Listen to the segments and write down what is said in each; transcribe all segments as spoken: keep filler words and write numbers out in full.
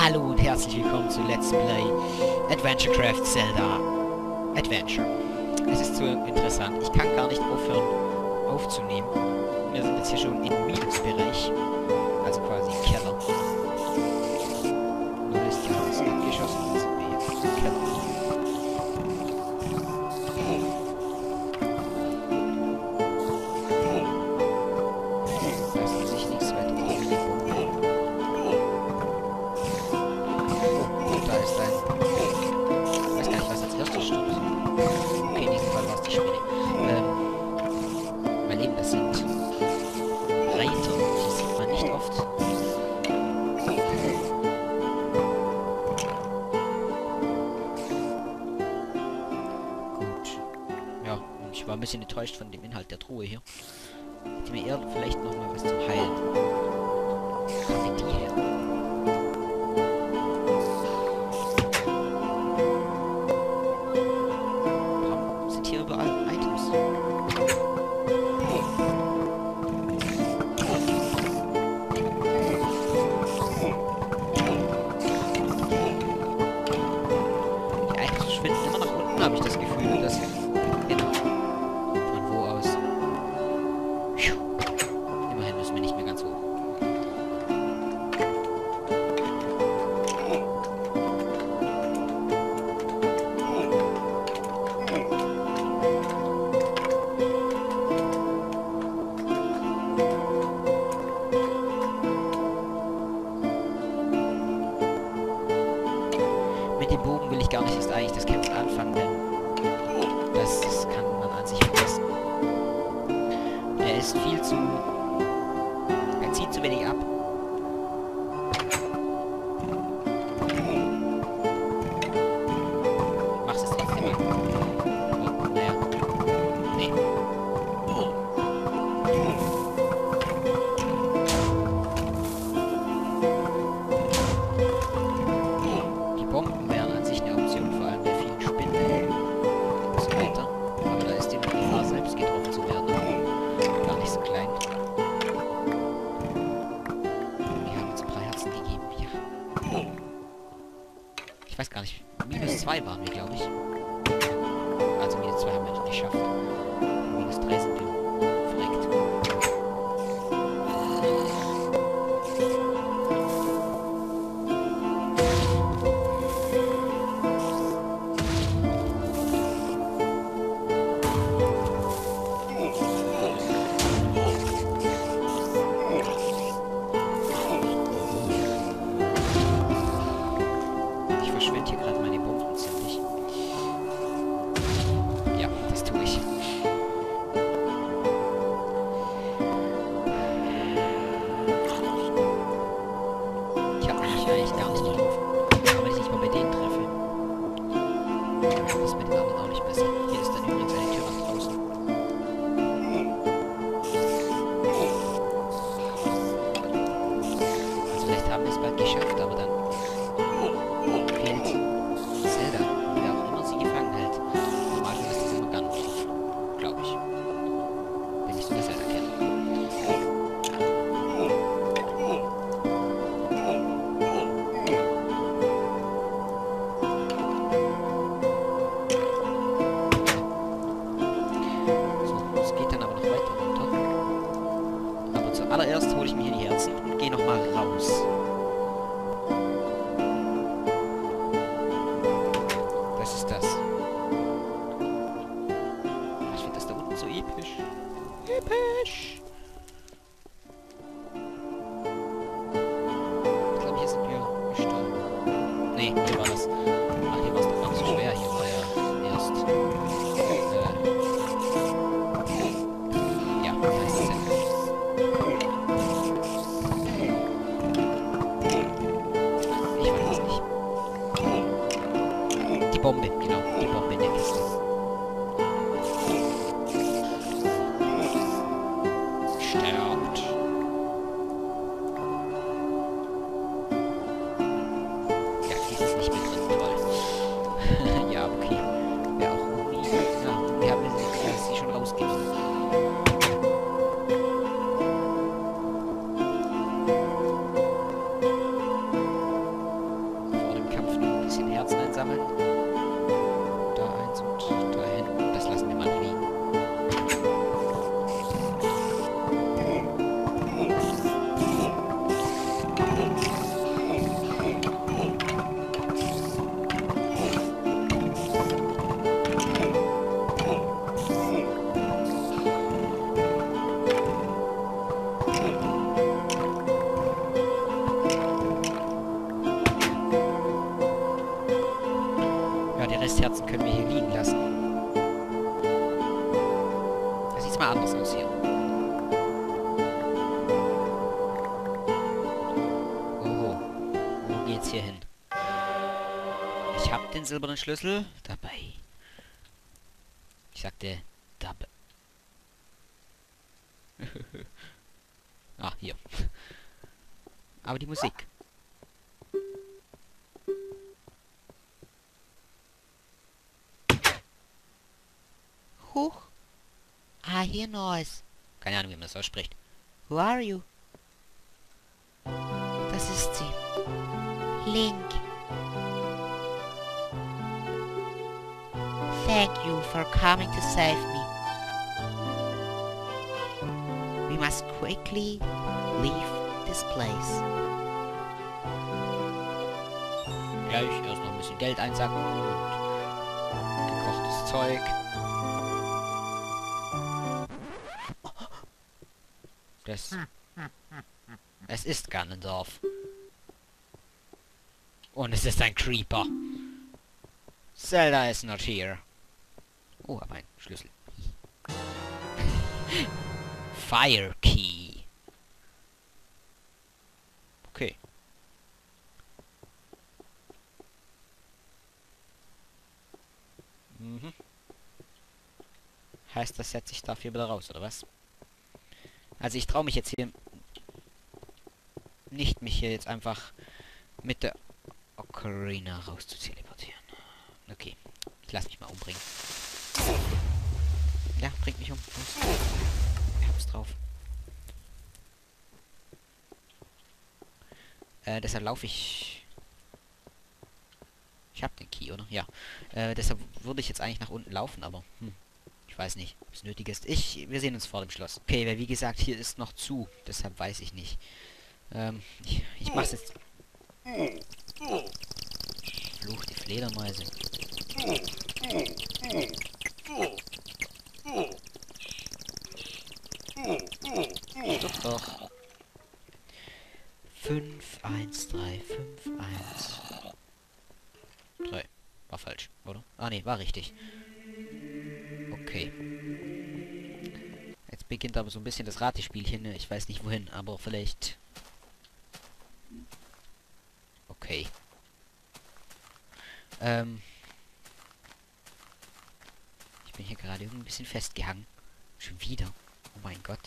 Hallo und herzlich willkommen zu Let's Play AdventureCraft Zelda Adventure. Es ist so interessant, ich kann gar nicht aufhören aufzunehmen. Wir sind jetzt hier schon im Minusbereich, also quasi im Keller. Nun ist die Haus abgeschossen, jetzt sind wir hier im Keller. Da ist an sich nichts weiter oben in den Boden. Da ist ein... Ich weiß gar nicht, was als erstes stimmt. Okay, in diesem Fall war es die Spinne. Ähm, mein Leben, das sind Reiter. Die sieht man nicht oft. Gut. Ja, und ich war ein bisschen enttäuscht von dem Inhalt der Truhe hier. Hätte mir eher vielleicht noch mal was zum Heilen. Wo sind die her? Habe ich das Gefühl, dass genau von wo aus. Immerhin müssen wir nicht mehr ganz hoch. Mit dem Bogen will ich gar nicht erst eigentlich das Kämpfen anfangen, denn das, das kann man an sich vergessen. Er ist viel zu... Er zieht zu wenig ab. Mach's es trotzdem mal. Oh, naja. Nee. Die Bomben wären an sich eine Option, vor allem bei vielen Spinnen und so weiter. Aber da ist die Gefahr, selbst getroffen zu werden, gar nicht so klein. Wir haben uns ein paar Herzen gegeben, ja. Ich weiß gar nicht, minus zwei waren wir, glaube ich. Also minus zwei haben wir nicht geschafft. Minus drei sind wir verreckt. Ich verschwende hier gerade meine Bomben ziemlich. Ja, das tue ich. Ich habe mich eigentlich gar nicht getroffen. Aber wenn ich nicht mal bei denen treffe, ist mit den anderen auch nicht besser. Hier ist dann übrigens eine Tür nach draußen. Also vielleicht haben wir es bald geschafft, aber dann fehlt Zelda, wer auch immer sie gefangen hält. Normalerweise ist das immer Ganondorf, glaube ich. Wenn ich sogar Zelda kenne. So, es geht dann aber noch weiter runter. Aber zuallererst hole ich mir hier die Herzen und gehe nochmal raus. Das ist das. Ich finde das da unten so episch. Episch! Ich glaube, hier sind wir gestorben. Nee, hier war das. Ach, hier war es doch gar nicht so schwer. Hier war ja erst. Äh, ja, da ist es ja. Ich weiß es nicht. Die Bombe, genau. Die Bombe in der Kiste. Sterbt. Ja, die ist nicht mehr drin. Toll. Ja, okay. Wäre auch irgendwie... Ja, wir haben sie, sie schon rausgenommen. silbernen Schlüssel dabei. Ich sagte dabei. Ah, hier. Aber die Musik. Huch. I hear noise. Keine Ahnung, wie man das ausspricht. Who are you? Das ist sie. Link. Thank you for coming to save me. We must quickly leave this place. Gleich erst noch ein bisschen Geld einsacken und gekochtes Zeug. Das... Es ist Ganondorf. Und es ist ein Creeper. Zelda is not here. Oh, aber ein Schlüssel. Fire Key. Okay. Mhm. Heißt, das setze ich dafür wieder raus, oder was? Also ich traue mich jetzt hier nicht, mich hier jetzt einfach mit der Ocarina raus zu teleportieren. Okay, ich lasse mich mal umbringen. Ja, bringt mich um. Los. Ich hab's drauf. Äh, deshalb laufe ich... Ich hab den Key, oder? Ja. Äh, deshalb würde ich jetzt eigentlich nach unten laufen, aber... Hm. Ich weiß nicht, ob es nötig ist. Ich, wir sehen uns vor dem Schloss. Okay, weil wie gesagt, hier ist noch zu. Deshalb weiß ich nicht. Ähm, ich, ich mach's jetzt... Fluch, die Fledermäuse. Doch, doch. fünf, eins, drei, fünf, eins. drei. War falsch, oder? Ah, ne, war richtig. Okay. Jetzt beginnt aber so ein bisschen das Ratespielchen. Ich weiß nicht wohin, aber vielleicht... Okay. Ähm... Ich bin hier gerade irgendwie ein bisschen festgehangen. Schon wieder. Oh mein Gott.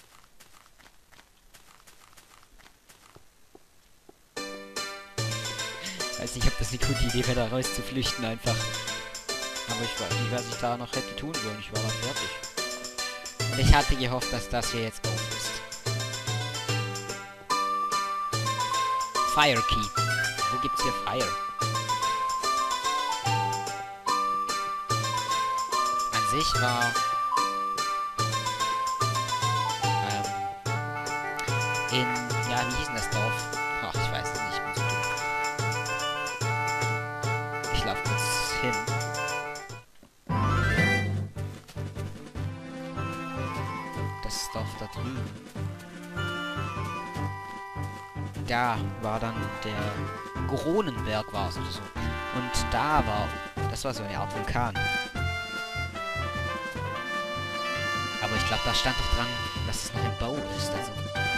Ich weiß nicht, ob das eine gute Idee wäre, da raus zu flüchten einfach. Aber ich weiß nicht, was ich da noch hätte tun sollen. Ich war da fertig. Und ich hatte gehofft, dass das hier jetzt auf ist. Fire Key. Wo gibt's hier Fire? An sich war... Ähm... In... Ja, wie hieß denn das Dorf? Ach, ich weiß es nicht. Ich bin so dumm. Ich laufe kurz hin. Das Dorf da drüben. Da war dann der Gronenberg war es oder so. Und da war... Das war so eine Art Vulkan. Aber ich glaube, da stand doch dran, dass es noch im Bau ist. Also...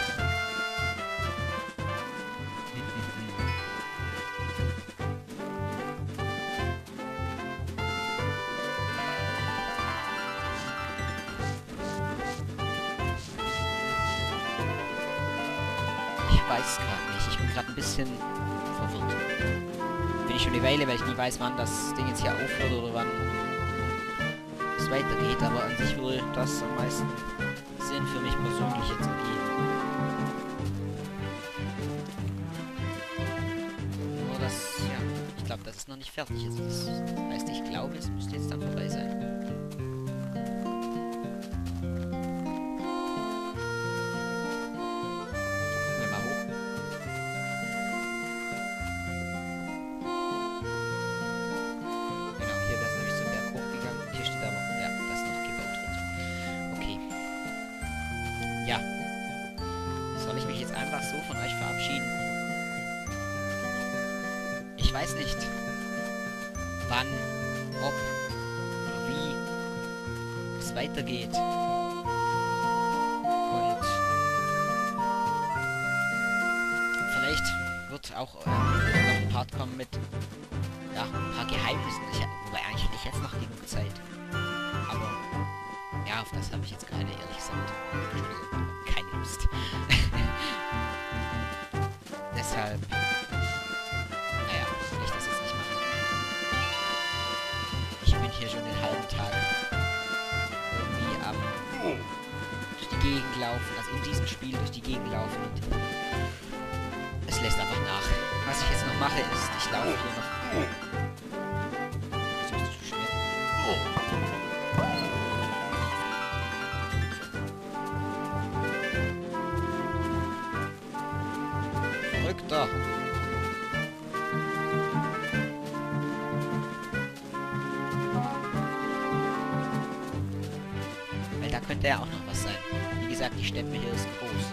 Ich weiß gerade nicht. Ich bin gerade ein bisschen verwirrt. Bin ich schon eine Weile, weil ich nie weiß, wann das Ding jetzt hier aufhört oder wann es weitergeht. Aber an sich würde das am meisten Sinn für mich persönlich jetzt ergeben. Nur das, ja, ich glaube, das ist noch nicht fertig. Also das heißt, ich glaube, es müsste jetzt dann vorbei sein. Ja. Soll ich mich jetzt einfach so von euch verabschieden? Ich weiß nicht, wann, ob oder wie es weitergeht. Und vielleicht wird auch äh, noch ein Part kommen mit ja, ein paar Geheimnisse. Ich, wobei eigentlich hätte ich jetzt noch genug Zeit. Aber ja, auf das habe ich jetzt gerade ehrlich gesagt keine Lust. Deshalb, naja, will ich das jetzt nicht machen. Ich bin hier schon den halben Tag irgendwie am durch die Gegend laufen, also in diesem Spiel durch die Gegend laufen und es lässt einfach nach. Was ich jetzt noch mache ist, ich laufe hier noch. Das ist zu schnell. Verrückter. Weil da könnte ja auch noch was sein. Wie gesagt, die Steppe hier ist groß.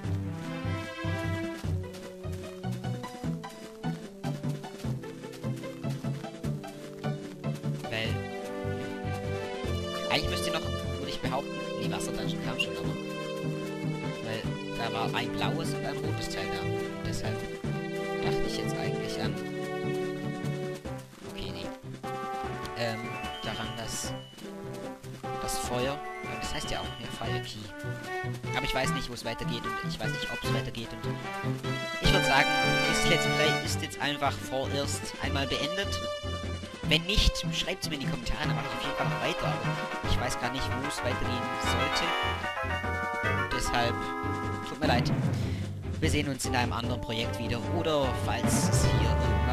Weil eigentlich müsste noch, würde ich behaupten, die Wasserdungeon kam schon, aber weil da war ein blaues und ein rotes Teil da. Und deshalb dachte ich jetzt eigentlich an okay, nee. Ähm, daran, dass das Feuer, das heißt ja auch mehr Fire Key. Aber ich weiß nicht, wo es weitergeht und ich weiß nicht, ob es weitergeht und ich würde sagen, dieses Let's Play ist jetzt einfach vorerst einmal beendet. Wenn nicht, schreibt es mir in die Kommentare, dann mache ich auf jeden Fall noch weiter. Aber ich weiß gar nicht, wo es weitergehen sollte. Deshalb, tut mir leid. Wir sehen uns in einem anderen Projekt wieder. Oder falls es hier